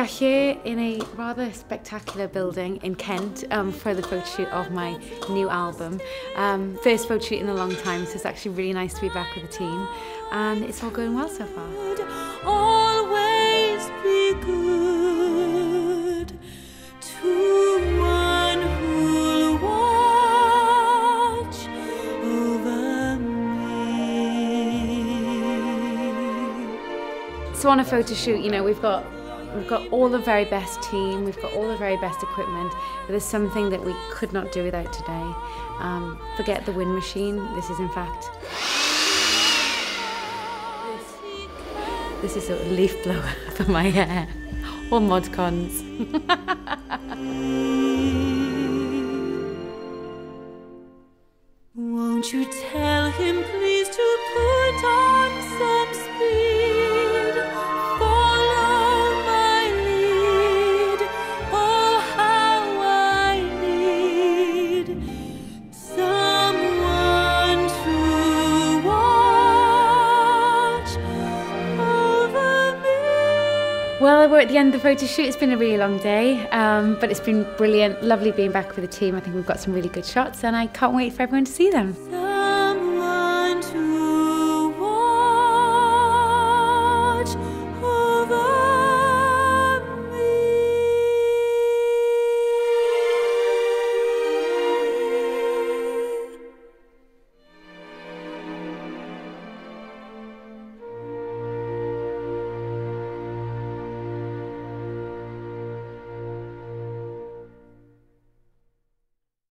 are here in a rather spectacular building in Kent for the photo shoot of my new album. First photo shoot in a long time, so it's actually really nice to be back with the team, and it's all going well so far. Always be good to one who'll watch over me. So on a photo shoot, you know, we've got all the very best team, we've got all the very best equipment, but there's something that we could not do without today. Forget the wind machine, this is in fact, this is a leaf blower for my hair, or Mod Cons. Won't you tell him please to put on some speed? Follow my lead. Oh, how I need someone to watch over me. Well, we're at the end of the photo shoot. It's been a really long day, but it's been brilliant. Lovely being back with the team. I think we've got some really good shots, and I can't wait for everyone to see them.